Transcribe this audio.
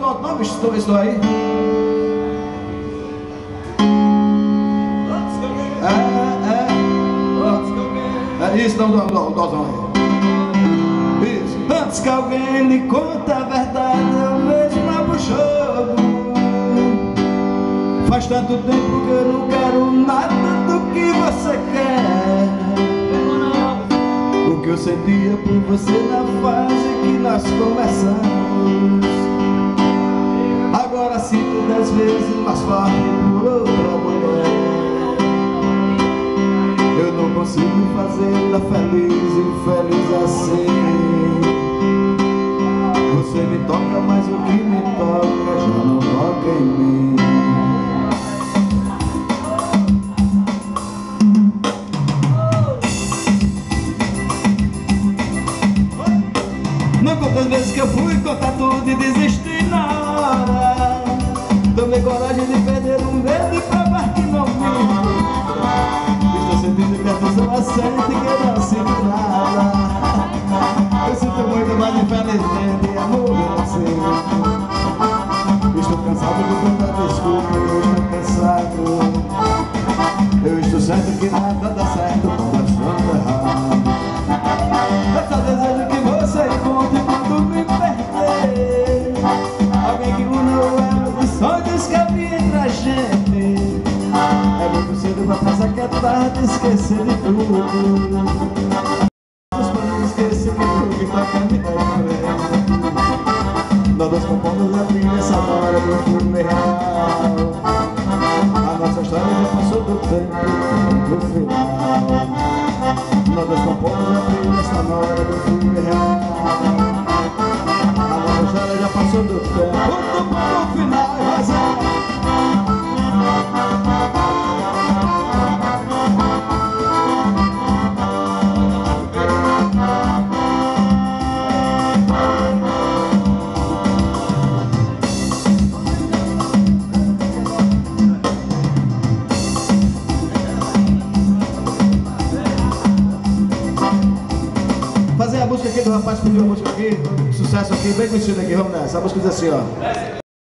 outro não, bicho, estou aí. É isso, não, dozão aí. Isso. Antes que alguém lhe conte a verdade, eu mesmo abro o jogo. Faz tanto tempo que eu não quero nada do que você quer. O que eu sentia por você na fase que nós começamos, agora sinto 10 vezes mais forte por outra mulher. Eu não consigo fazê-la feliz, infeliz assim. Você me toca, mas o que me toca já não toca em mim. Não conta as vezes que eu fui contar tudo e desisti na hora. Tomei coragem de perder um dedo e provar que não minto. Estou sentindo que a pessoa sente que eu não sinto nada. Eu sinto muito, mas infelizmente amor eu não sinto. Estou cansado de contar desculpa, eu estou cansado. Eu estou certo que nada dá certo quando estou errado. Eu só desejo que você encontre quando me perder alguém que una o elo de sonhos que havia entre a gente. É muito cedo pra pensar que é tarde, esquecer de tudo. Os planos esquecer que toca me recorrer. Nós dois compomos a trilha sonora do filme real. A nossa história já passou do tempo do final. Nós dois compomos a trilha sonora do filme real. A nossa história já passou do tempo do final. Fazer a música aqui do rapaz que pediu a música aqui, sucesso aqui, bem conhecido aqui, vamos nessa. A música diz assim, ó.